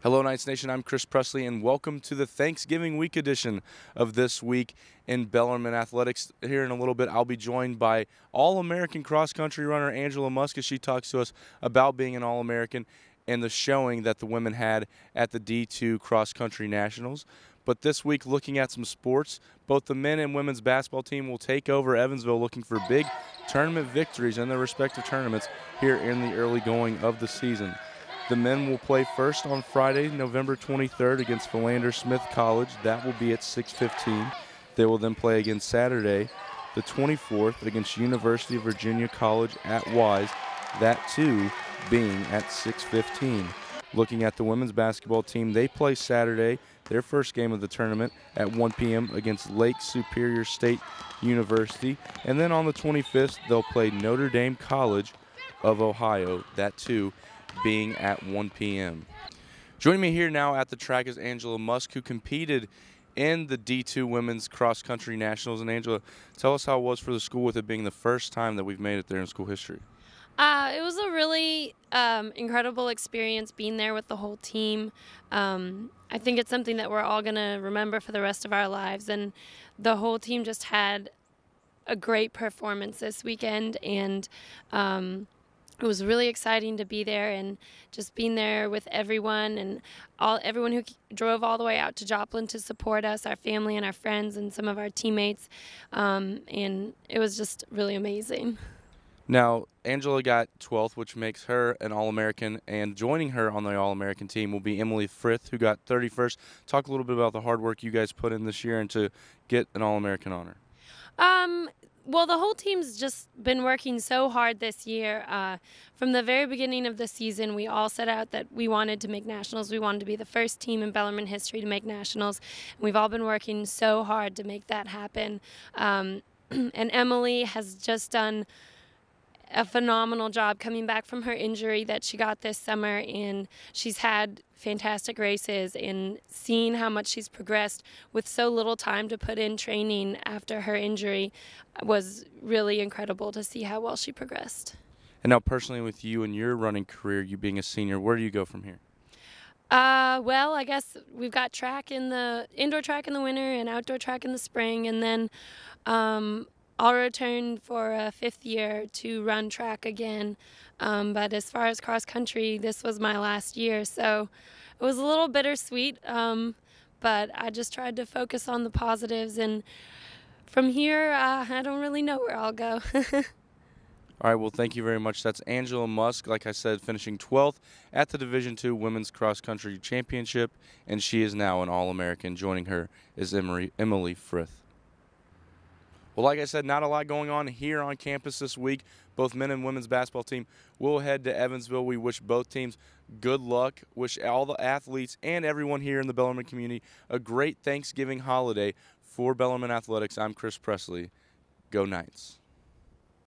Hello, Knights Nation. I'm Chris Presley, and welcome to the Thanksgiving week edition of This Week in Bellarmine Athletics. Here in a little bit, I'll be joined by All-American cross-country runner Angela Musk as she talks to us about being an All-American and the showing that the women had at the D2 cross-country nationals. But this week, looking at some sports, both the men and women's basketball team will take over Evansville looking for big tournament victories in their respective tournaments here in the early going of the season. The men will play first on Friday, November 23rd against Philander Smith College. That will be at 6:15. They will then play again Saturday, the 24th, against University of Virginia College at Wise. That too being at 6:15. Looking at the women's basketball team, they play Saturday, their first game of the tournament, at 1 p.m. against Lake Superior State University. And then on the 25th, they'll play Notre Dame College of Ohio. That too being at 1 p.m. Joining me here now at the track is Angela Musk, who competed in the D2 Women's Cross Country Nationals. And Angela, tell us how it was for the school with it being the first time that we've made it there in school history. It was a really incredible experience being there with the whole team. I think it's something that we're all going to remember for the rest of our lives. And the whole team just had a great performance this weekend. And it was really exciting to be there and just being there with everyone and everyone who drove all the way out to Joplin to support us, our family and our friends and some of our teammates. And it was just really amazing. Now, Angela got 12th, which makes her an All-American, and joining her on the All-American team will be Emily Frith, who got 31st. Talk a little bit about the hard work you guys put in this year and to get an All-American honor. Well, the whole team's just been working so hard this year. From the very beginning of the season, we all set out that we wanted to make nationals. We wanted to be the first team in Bellarmine history to make nationals. And we've all been working so hard to make that happen. And Emily has just done a phenomenal job coming back from her injury that she got this summer, and she's had fantastic races, and seeing how much she's progressed with so little time to put in training after her injury was really incredible to see how well she progressed. And now personally with you and your running career, you being a senior, where do you go from here? Well, I guess we've got indoor track in the winter and outdoor track in the spring, and then I'll return for a 5th year to run track again. But as far as cross country, this was my last year, so it was a little bittersweet. But I just tried to focus on the positives, and from here, I don't really know where I'll go. All right, well, thank you very much. That's Angela Musk, like I said, finishing 12th at the Division II Women's Cross Country Championship, and she is now an All-American. Joining her is Emily Frith. Well, like I said, not a lot going on here on campus this week. Both men and women's basketball team will head to Evansville. We wish both teams good luck. Wish all the athletes and everyone here in the Bellarmine community a great Thanksgiving holiday. For Bellarmine Athletics, I'm Chris Presley. Go Knights.